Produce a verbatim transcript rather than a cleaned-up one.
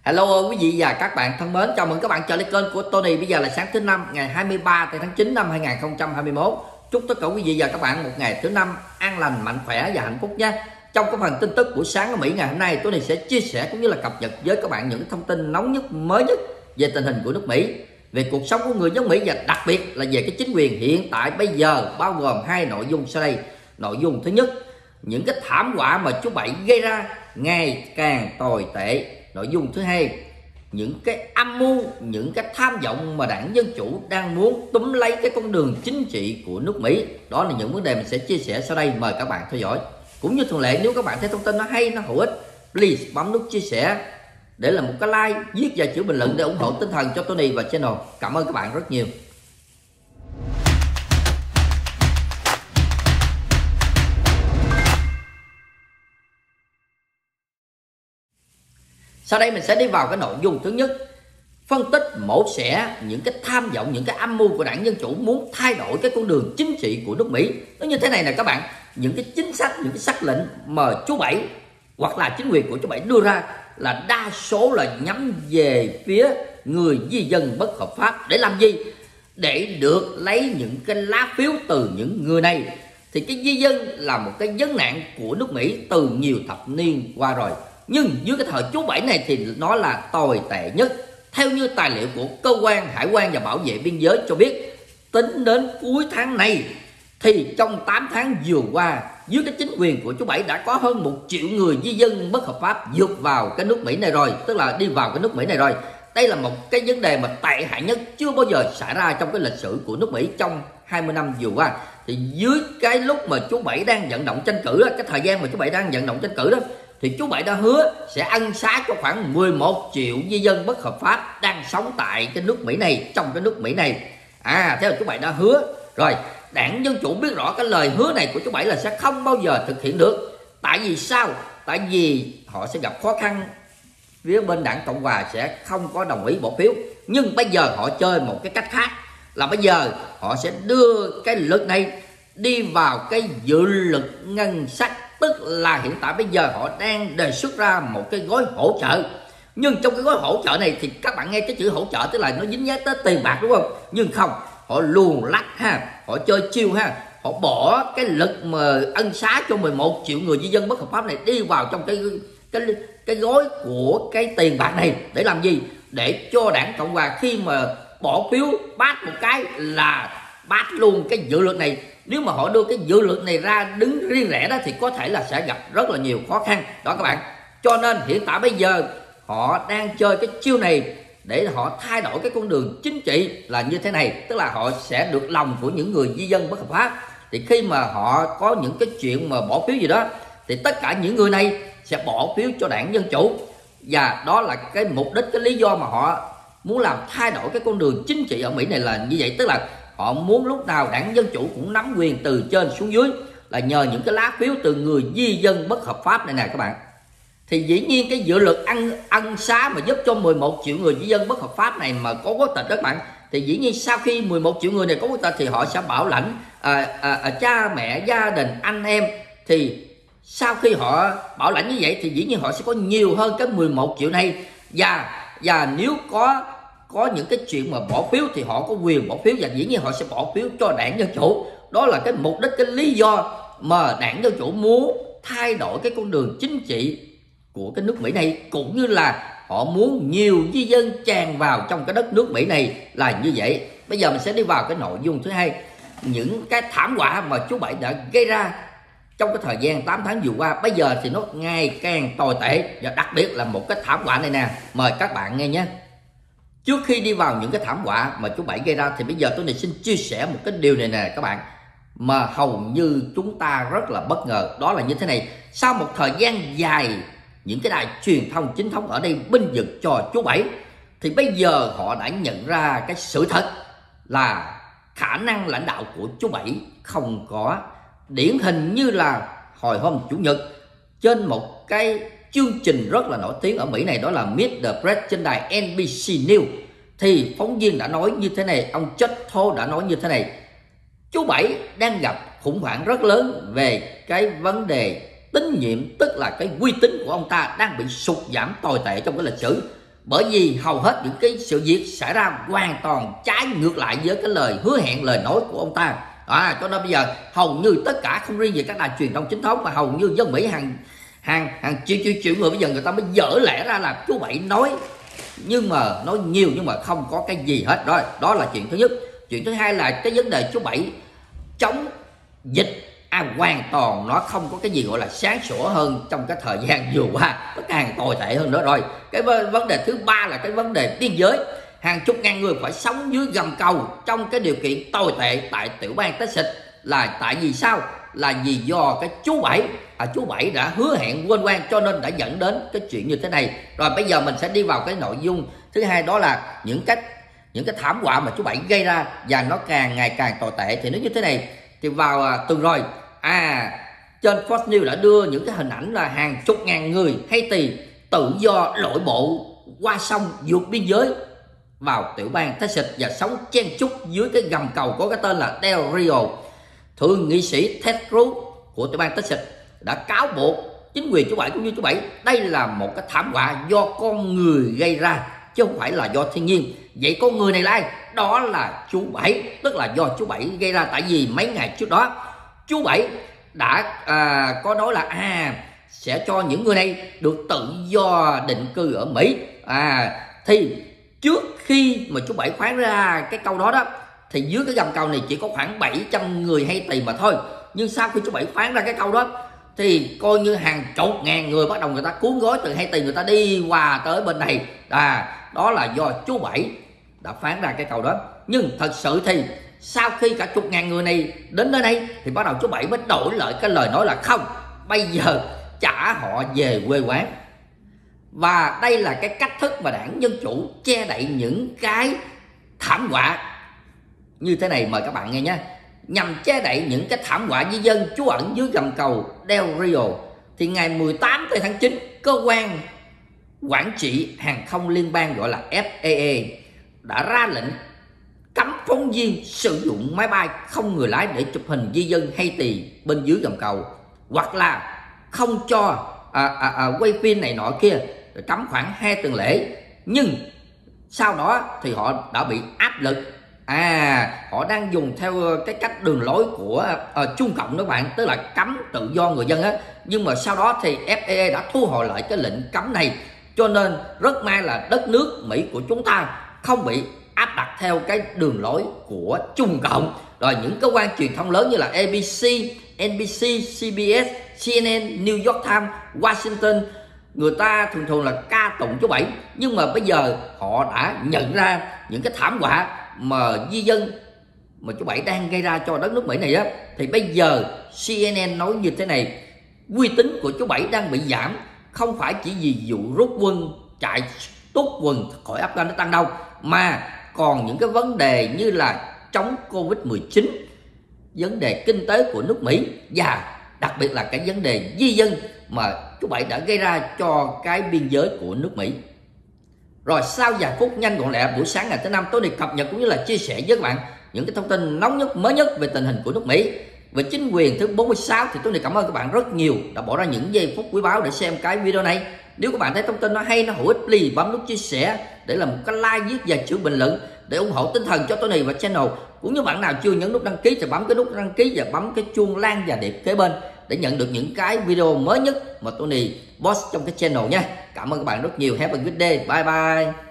Hello quý vị và các bạn thân mến, chào mừng các bạn trở lại kênh của Tony. Bây giờ là sáng thứ năm ngày hai mươi ba tháng chín năm hai nghìn không trăm hai mươi mốt. Chúc tất cả quý vị và các bạn một ngày thứ năm an lành, mạnh khỏe và hạnh phúc nha. Trong cái phần tin tức buổi sáng ở Mỹ ngày hôm nay, Tony sẽ chia sẻ cũng như là cập nhật với các bạn những thông tin nóng nhất, mới nhất về tình hình của nước Mỹ, về cuộc sống của người dân Mỹ và đặc biệt là về cái chính quyền hiện tại bây giờ, bao gồm hai nội dung sau đây. Nội dung thứ nhất, những cái thảm họa mà chú Bảy gây ra ngày càng tồi tệ. Nội dung thứ hai, những cái âm mưu, những cái tham vọng mà đảng Dân Chủ đang muốn túm lấy cái con đường chính trị của nước Mỹ. Đó là những vấn đề mình sẽ chia sẻ sau đây, mời các bạn theo dõi. Cũng như thường lệ, nếu các bạn thấy thông tin nó hay, nó hữu ích, please bấm nút chia sẻ, để lại một cái like, viết vài chữ bình luận để ủng hộ tinh thần cho Tony và channel. Cảm ơn các bạn rất nhiều. Sau đây mình sẽ đi vào cái nội dung thứ nhất, phân tích mổ xẻ những cái tham vọng, những cái âm mưu của đảng Dân Chủ muốn thay đổi cái con đường chính trị của nước Mỹ. Nó như thế này nè các bạn, những cái chính sách, những cái sắc lệnh mà chú Bảy hoặc là chính quyền của chú Bảy đưa ra là đa số là nhắm về phía người di dân bất hợp pháp. Để làm gì? Để được lấy những cái lá phiếu từ những người này. Thì cái di dân là một cái vấn nạn của nước Mỹ từ nhiều thập niên qua rồi. Nhưng dưới cái thời chú Bảy này thì nó là tồi tệ nhất. Theo như tài liệu của Cơ quan Hải quan và Bảo vệ Biên giới cho biết, tính đến cuối tháng này thì trong tám tháng vừa qua, dưới cái chính quyền của chú Bảy đã có hơn một triệu người di dân bất hợp pháp vượt vào cái nước Mỹ này rồi. Tức là đi vào cái nước Mỹ này rồi. Đây là một cái vấn đề mà tệ hại nhất chưa bao giờ xảy ra trong cái lịch sử của nước Mỹ trong hai mươi năm vừa qua. Thì dưới cái lúc mà chú Bảy đang vận động tranh cử đó, cái thời gian mà chú Bảy đang vận động tranh cử đó, thì chú Bảy đã hứa sẽ ân xá cho khoảng mười một triệu di dân bất hợp pháp đang sống tại cái nước Mỹ này, trong cái nước Mỹ này. À, thế là chú Bảy đã hứa. Rồi, đảng Dân Chủ biết rõ cái lời hứa này của chú Bảy là sẽ không bao giờ thực hiện được. Tại vì sao? Tại vì họ sẽ gặp khó khăn, phía bên đảng Cộng Hòa sẽ không có đồng ý bỏ phiếu. Nhưng bây giờ họ chơi một cái cách khác, là bây giờ họ sẽ đưa cái luật này đi vào cái dự luật ngân sách. Tức là hiện tại bây giờ họ đang đề xuất ra một cái gói hỗ trợ. Nhưng trong cái gói hỗ trợ này thì các bạn nghe cái chữ hỗ trợ tức là nó dính dáng tới tiền bạc, đúng không? Nhưng không, họ luồn lách ha, họ chơi chiêu ha. Họ bỏ cái luật mà ân xá cho mười một triệu người di dân bất hợp pháp này đi vào trong cái cái cái gói của cái tiền bạc này. Để làm gì? Để cho đảng Cộng Hòa khi mà bỏ phiếu bát một cái là bát luôn cái dự luật này. Nếu mà họ đưa cái dự luật này ra đứng riêng rẽ đó thì có thể là sẽ gặp rất là nhiều khó khăn đó các bạn. Cho nên hiện tại bây giờ họ đang chơi cái chiêu này để họ thay đổi cái con đường chính trị là như thế này. Tức là họ sẽ được lòng của những người di dân bất hợp pháp. Thì khi mà họ có những cái chuyện mà bỏ phiếu gì đó thì tất cả những người này sẽ bỏ phiếu cho đảng Dân Chủ. Và đó là cái mục đích, cái lý do mà họ muốn làm thay đổi cái con đường chính trị ở Mỹ này là như vậy. Tức là họ muốn lúc nào đảng Dân Chủ cũng nắm quyền từ trên xuống dưới, là nhờ những cái lá phiếu từ người di dân bất hợp pháp này nè các bạn. Thì dĩ nhiên cái dự luật ăn ân xá mà giúp cho mười một triệu người di dân bất hợp pháp này mà có quốc tịch các bạn, thì dĩ nhiên sau khi mười một triệu người này có quốc tịch thì họ sẽ bảo lãnh à, à, à, cha mẹ, gia đình, anh em. Thì sau khi họ bảo lãnh như vậy thì dĩ nhiên họ sẽ có nhiều hơn cái mười một triệu này. Và và nếu có có những cái chuyện mà bỏ phiếu thì họ có quyền bỏ phiếu, và dĩ nhiên họ sẽ bỏ phiếu cho đảng Dân Chủ. Đó là cái mục đích, cái lý do mà đảng Dân Chủ muốn thay đổi cái con đường chính trị của cái nước Mỹ này, cũng như là họ muốn nhiều di dân tràn vào trong cái đất nước Mỹ này là như vậy. Bây giờ mình sẽ đi vào cái nội dung thứ hai, những cái thảm họa mà chú Bảy đã gây ra trong cái thời gian tám tháng vừa qua. Bây giờ thì nó ngày càng tồi tệ, và đặc biệt là một cái thảm họa này nè, mời các bạn nghe nhé. Trước khi đi vào những cái thảm họa mà chú Bảy gây ra thì bây giờ tôi xin chia sẻ một cái điều này nè các bạn, mà hầu như chúng ta rất là bất ngờ. Đó là như thế này, sau một thời gian dài những cái đài truyền thông chính thống ở đây binh vực cho chú Bảy, thì bây giờ họ đã nhận ra cái sự thật là khả năng lãnh đạo của chú Bảy không có. Điển hình như là hồi hôm Chủ nhật, trên một cái chương trình rất là nổi tiếng ở Mỹ này, đó là Meet the Press trên đài N B C News, thì phóng viên đã nói như thế này, ông Chuck Todd đã nói như thế này: chú Bảy đang gặp khủng hoảng rất lớn về cái vấn đề tín nhiệm, tức là cái uy tín của ông ta đang bị sụt giảm tồi tệ trong cái lịch sử. Bởi vì hầu hết những cái sự việc xảy ra hoàn toàn trái ngược lại với cái lời hứa hẹn, lời nói của ông ta. À, cho nên bây giờ hầu như tất cả, không riêng về các đài truyền thông chính thống, mà hầu như dân Mỹ hàng hàng hàng triệu triệu triệu người bây giờ người ta mới dở lẽ ra là chú Bảy nói, nhưng mà nói nhiều nhưng mà không có cái gì hết. Rồi, đó là chuyện thứ nhất. Chuyện thứ hai là cái vấn đề chú Bảy chống dịch, à, hoàn toàn nó không có cái gì gọi là sáng sủa hơn trong cái thời gian vừa qua, nó càng tồi tệ hơn nữa. Rồi cái vấn đề thứ ba là cái vấn đề biên giới, hàng chục ngàn người phải sống dưới gầm cầu trong cái điều kiện tồi tệ tại tiểu bang Texas. Là tại vì sao? Là vì do cái chú Bảy, à, chú Bảy đã hứa hẹn quên quan, cho nên đã dẫn đến cái chuyện như thế này. Rồi bây giờ mình sẽ đi vào cái nội dung thứ hai, đó là những cái những cái thảm họa mà chú Bảy gây ra và nó càng ngày càng tồi tệ. Thì nó như thế này, thì vào à, tuần rồi, à trên Fox News đã đưa những cái hình ảnh là hàng chục ngàn người Haiti tự do lội bộ qua sông vượt biên giới vào tiểu bang Texas và sống chen chúc dưới cái gầm cầu có cái tên là Del Rio. Thượng nghị sĩ Ted Cruz của tiểu bang Texas đã cáo buộc chính quyền chú Bảy cũng như chú Bảy đây là một cái thảm họa do con người gây ra chứ không phải là do thiên nhiên. Vậy con người này là ai? Đó là chú Bảy, tức là do chú Bảy gây ra. Tại vì mấy ngày trước đó chú Bảy đã à, có nói là à sẽ cho những người này được tự do định cư ở Mỹ. À thì trước khi mà chú Bảy phán ra cái câu đó đó, thì dưới cái gầm cầu này chỉ có khoảng bảy trăm người Haiti mà thôi. Nhưng sau khi chú Bảy phán ra cái câu đó thì coi như hàng chục ngàn người bắt đầu người ta cuốn gói từ Haiti, người ta đi qua tới bên này. À, đó là do chú Bảy đã phán ra cái câu đó. Nhưng thật sự thì sau khi cả chục ngàn người này đến nơi đây thì bắt đầu chú Bảy mới đổi lại cái lời nói là không, bây giờ trả họ về quê quán. Và đây là cái cách thức mà đảng Dân Chủ che đậy những cái thảm họa như thế này, mời các bạn nghe nhé. Nhằm che đậy những cái thảm họa di dân trú ẩn dưới gầm cầu Del Rio, thì ngày mười tám tháng chín, cơ quan quản trị hàng không liên bang gọi là F A A đã ra lệnh cấm phóng viên sử dụng máy bay không người lái để chụp hình di dân Haiti bên dưới gầm cầu, hoặc là không cho à, à, à, quay phim này nọ kia, cấm khoảng hai tuần lễ. Nhưng sau đó thì họ đã bị áp lực. À, họ đang dùng theo cái cách đường lối của uh, Trung Cộng đó bạn, tức là cấm tự do người dân á. Nhưng mà sau đó thì F A A đã thu hồi lại cái lệnh cấm này, cho nên rất may là đất nước Mỹ của chúng ta không bị áp đặt theo cái đường lối của Trung Cộng. Rồi những cơ quan truyền thông lớn như là A B C, N B C, C B S, C N N, New York Times, Washington, người ta thường thường là ca tụng chú Bảy. Nhưng mà bây giờ họ đã nhận ra những cái thảm họa mà di dân mà chú Bảy đang gây ra cho đất nước Mỹ này á, thì bây giờ C N N nói như thế này: uy tín của chú Bảy đang bị giảm, không phải chỉ vì vụ rút quân chạy tút quần khỏi Afghanistan đâu, mà còn những cái vấn đề như là chống Covid mười chín, vấn đề kinh tế của nước Mỹ, và đặc biệt là cái vấn đề di dân mà chú Bảy đã gây ra cho cái biên giới của nước Mỹ. Rồi sau vài phút nhanh gọn lẹ buổi sáng ngày thứ năm, tôi đi cập nhật cũng như là chia sẻ với các bạn những cái thông tin nóng nhất, mới nhất về tình hình của nước Mỹ. Về chính quyền thứ bốn mươi sáu thì tôi đi cảm ơn các bạn rất nhiều đã bỏ ra những giây phút quý báu để xem cái video này. Nếu các bạn thấy thông tin nó hay, nó hữu ích, please bấm nút chia sẻ để làm một cái like, viết và chữ bình luận để ủng hộ tinh thần cho Tony và channel. Cũng như bạn nào chưa nhấn nút đăng ký thì bấm cái nút đăng ký và bấm cái chuông lan và điệp kế bên để nhận được những cái video mới nhất mà Tony post trong cái channel nha. Cảm ơn các bạn rất nhiều. Have a good day. Bye bye.